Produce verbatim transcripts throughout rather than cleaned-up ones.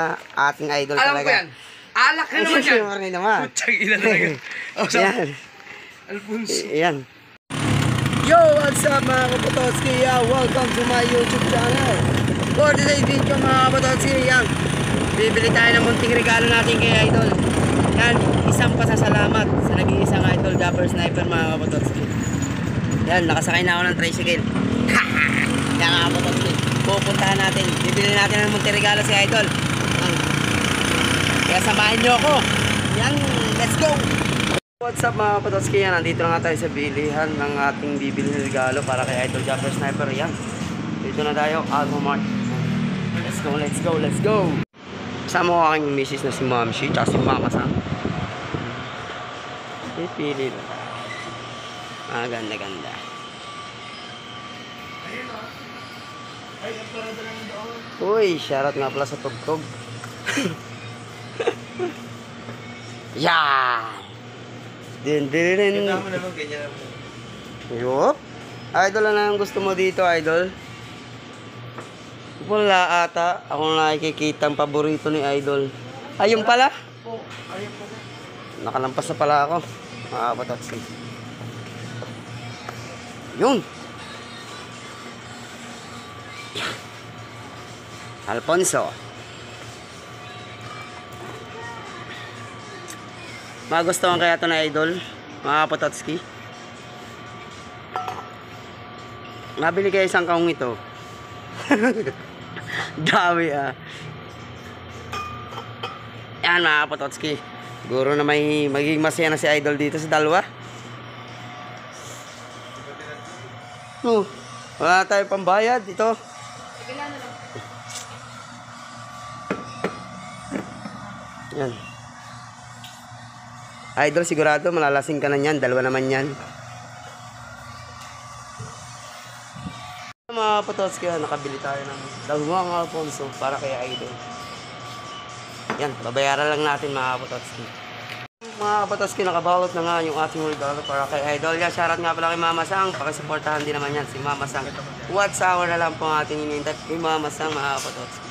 ating idol Alam talaga. ko yan. Alak na naman yan. Siyempre naman. Putang ina talaga. Oh, so, Yan. Alfonso. Yan. Yo, what's up mga Kapatotski? Yeah, welcome to my YouTube channel. For today's video mga Kapatotski, yan. Bibili tayo ng munting regalo natin kay idol. Yan, isang pasasalamat sa nag-iisang idol Dapper Sniper mga Kapatotski. Yan, nakasakay na ako ng tricycle. Yan mga Kapatotski. Pupuntahan natin. Bibili natin ng munting regalo si idol. Yan. Kaya samahin nyo ako. Yan, let's go! What's up mga Kapatotski? Yan, nandito na nga tayo sa bilihan ng ating bibili ng regalo para kay idol Dapper Sniper. Yan, dito na tayo, Alphamart. Let's go, let's go, let's go! Kasama ko aking misis na si Mamshi tsaka si Mama Sam. Pipili lang. Ah, ganda ganda. Uy, shoutout nga pala sa tugtog. Yan! Din din din. Yup. Idol, ano ang gusto mo dito, idol? Wala ata. Ako nakikita ang paborito ni idol. Ayun pala? Nakalampas na pala ako. Mga Kapatotski. Yun. Alfonso. Magustuhan kaya ito na idol, mga Kapatotski. Nabili kayo isang kaong ito. Dami ah. Yan mga Kapatotski. Siguro na may magiging masaya na si idol dito sa dalawa. Oh, wala tayo pambayad ito. Yan. Idol, sigurado malalasing ka na yan. Dalawa naman yan. Mga Kapatotski, nakabili tayo ng dalawang Alfonso para kay idol. Yan, babayaran lang natin mga Kapatotski. Mga Kapatotski, nakabalot na nga yung ating regalo para kay idol. Yan, shoutout nga pala kay Mama Sang. Pakisuportahan din naman yan si Mama Sang. What's hour na lang po ang ating inintay kay Mama Sang, mga Kapatotski.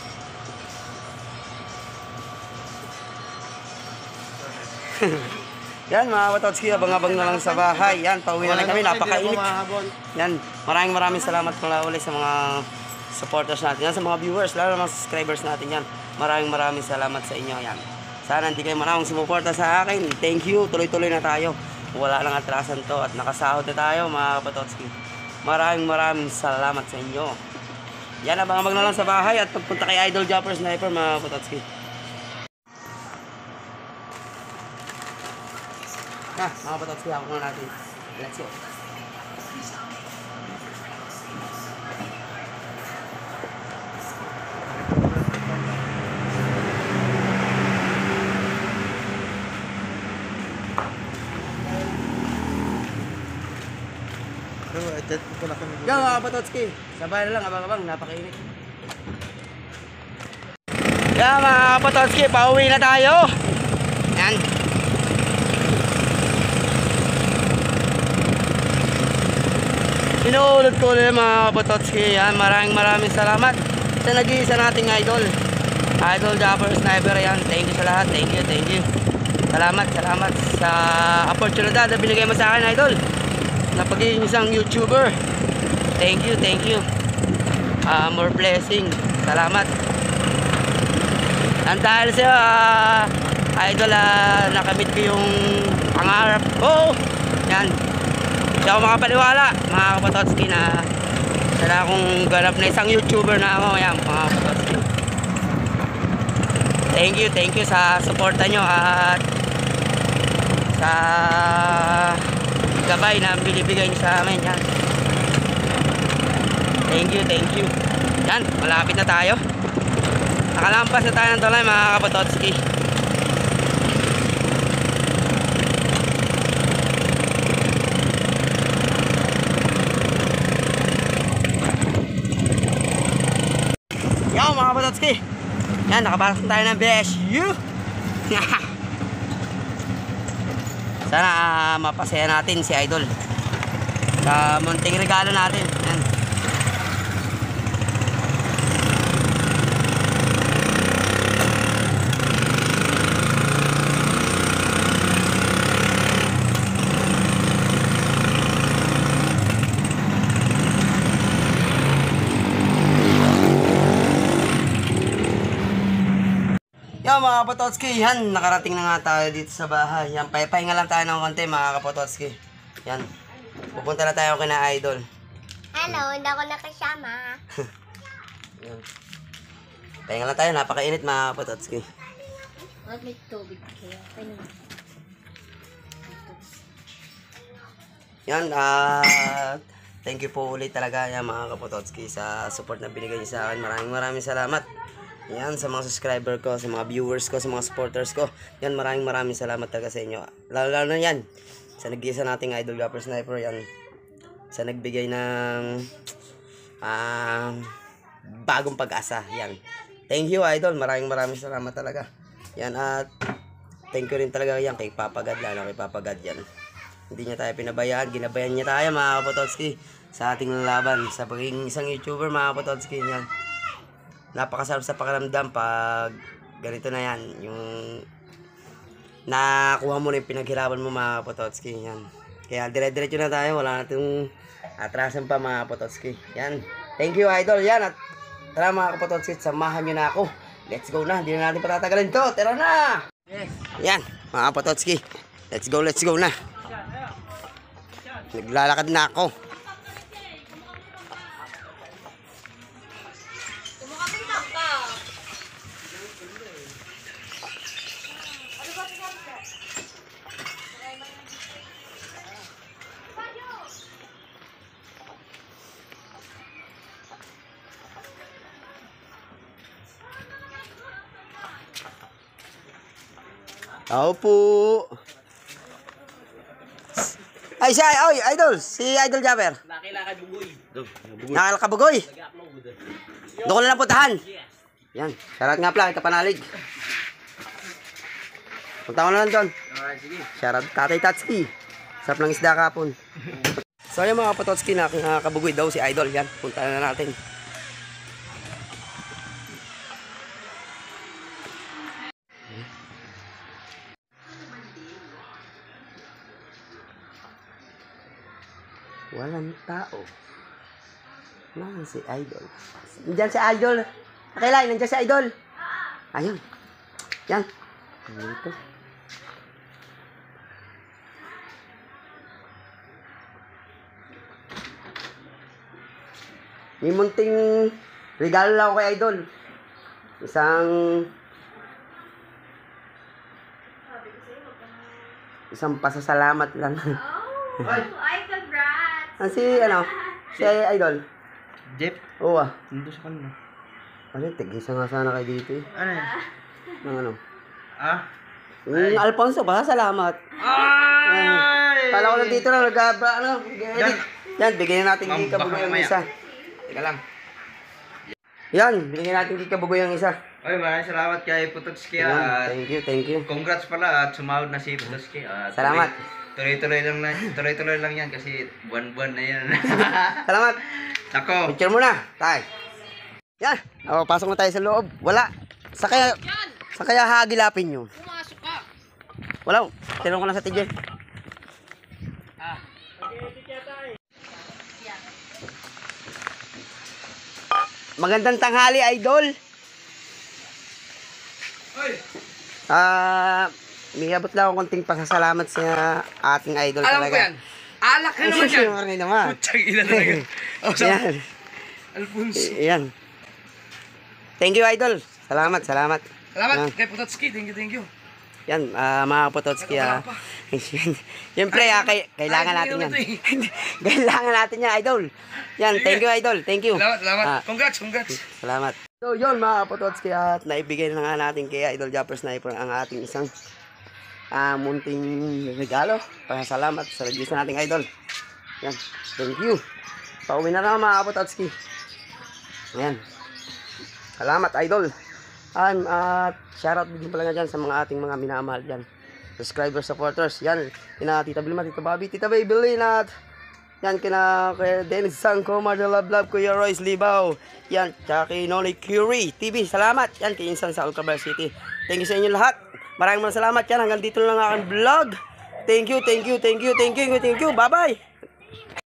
Yan mga Kapatotski, abang-abang na lang sa bahay. Yan, pauwi na lang kami, napakainit. Yan, maraming maraming salamat pala ulit sa mga supporters natin. Yan, sa mga viewers, lalo mga subscribers natin yan. Maraming maraming salamat sa inyo. Yan, sana hindi kayo manawang sumuporta sa akin. Thank you, tuloy-tuloy na tayo. Wala lang atrasan to at nakasahod na tayo mga Kapatotski. Maraming maraming salamat sa inyo. Yan, abang-abang na lang sa bahay at pagpunta kay idol Dapper Sniper mga Kapatotski. Ah, mga Kapatotski, ako muna natin. Let's go. Yan mga Kapatotski, sabay na lang, abang-abang, napakainit. Yan mga Kapatotski, pauwi na tayo. Yan. Inuulit ko ulit mga Kapatotski. Yan, maraming maraming salamat sa nag-iisa nating idol Idol Dapper Sniper. Yan, thank you sa lahat. Thank you, thank you. Salamat, salamat sa opportunity na binigay mo sa akin idol na pagiging isang YouTuber. Thank you, thank you. uh, More blessing. Salamat. Ang dahil sa uh, idol, uh, nakamit ko yung pangarap ko. Yan, hindi ako makapaniwala mga Kapatotski na sana akong ganap na isang YouTuber na ako. Yan mga Kapatotski. Thank you, thank you sa suporta nyo at sa gabay na binibigay nyo sa amin. Yan. Thank you, thank you. Yan, malapit na tayo. Nakalampas na tayo ng tulay mga Kapatotski. Yan mga Kapatotski. Yan, nakapasok tayo ng B S U. Sana uh, mapasaya natin si idol sa munting regalo natin. Yan. Yan mga kapototski, yan, nakarating na nga tayo dito sa bahay. Yan, pahinga lang tayo ng konti mga kapototski. Yan, pupunta na tayo kina Idol. Hello, hindi ako nakasama. Yan. Pahinga lang tayo, napakainit mga kapototski. Wag may tubig kaya. Yan, at thank you po ulit talaga yan mga kapototski sa support na binigay niyo sa akin. Maraming maraming salamat. Yan, sa mga subscriber ko, sa mga viewers ko, sa mga supporters ko. Yan, maraming maraming salamat talaga sa inyo. Lalo lalo na yan, sa nag-isa nating Idol Gapper Sniper, yan. Sa nagbigay ng uh, bagong pag-asa. Yan. Thank you Idol, maraming maraming salamat talaga. Yan, at thank you rin talaga yan kay Papa God, lalo kay Papa God yan. Hindi niya tayo pinabayaan, ginabayan niya tayo mga kapototski sa ating laban. Sa pagiging isang YouTuber mga kapototski, yan. Napakasarap sa pakiramdam pag ganito na yan, yung nakuha mo na yung pinaghirapan mo mga kapototski, yan. Kaya dire-diretso na tayo, wala natin atrasan pa mga kapototski. Yan, thank you Idol, yan. At tara mga kapototski, samahan nyo na ako. Let's go na, hindi na natin patatagalin to, tara na. Yes. Yan mga kapototski, let's go, let's go na. Naglalakad na ako. Ako po. Ay, siya, oy, Idol, si Idol Japper. Nakilakabugoy. Nakalakabugoy. Doon ko na lang puntahan. Yan, shoutout nga pala, kapanalig. Punta ko na lang doon. Alright, sige. Shoutout Tatay Tatski. Sarap ng isda kapon. So yung mga kapototski, nakakabugoy daw si Idol. Yan, punta na natin. Walang tao. Nasaan si Idol? Nandiyan si Idol. Nakilay, nandiyan si Idol. Ayun. Yan. Dito. May munting regalo lang ako kay Idol. Isang isang pasasalamat lang. Oh, ay, congrats! Ah, si ano? Si Idol. Jeff, Oo ah. nandun sa kanina. Ano, tig-isa nga sana kayo dito eh. Ano yan? Ng ano? Ah? Yung Alfonso, pasasalamat. Ay! Kala ko lang dito na nag-abra, ano? Yan. Yan, bigyan natin Ma'am, kay Kabugoy baka ang mamaya. isa. Teka lang. Yan, bigyan natin kay Kabugoy ang isa. Ay, maraming salamat kay Pototski. Yan, At thank you, thank you. congrats pala at sumahod na si Pototski. At Salamat. Tuloy-tuloy lang na, tuloy-tuloy lang yan kasi buwan-buwan na yan. Salamat. Ako. Picture muna, tay. Yan, o, pasok na tayo sa loob. Wala. Sa kaya, sa kaya hagilapin nyo. Pumasok ka! Wala, tinanong ko na sa tigil. Ah. Magandang tanghali, Idol. Oy! Ah, may abot lang akong konting pasasalamat sa ating idol Alam ko talaga. yan. Alak na naman yan. Siyempre naman. Putsang ina talaga. Oh, so, Yan. Alfonso. Yan. Thank you, Idol. Salamat, salamat. Salamat Yan. kay Pototski. Thank you, thank you. Yan, ah, mga Pototski. ah. Nagkakala Siyempre, ah, kay, kailangan Ay, natin yan. hindi Kailangan natin yan, Idol. Yan, thank you, Idol. Thank you. Salamat, salamat. Ah, Congrats, congrats. salamat. So, yun, mga Pototski, at naibigay na nga natin kay Idol Japper Sniper ang ating isang ah, munting regalo. Pasalamat sa reviews nating Idol. Yan, thank you. Pauwi na naman, mga Pototski. Yan. Salamat, Idol. At uh, shoutout din pala nga dyan sa mga ating mga minamahal dyan. Subscribers, supporters. Yan. Kina Tita Vilma, Tita Bobby, Tita Baby at yan, kina kay Dennis Sanko, Marja Love Love, Kuya Royce Libaw. Yan, tsaka kay Noli Curie T V. Salamat. Yan, kay Insan sa Alcabar City. Thank you sa inyo lahat. Maraming maraming salamat yan. Hanggang dito lang ang aking vlog. Thank you, thank you, thank you, thank you, thank you. Bye-bye.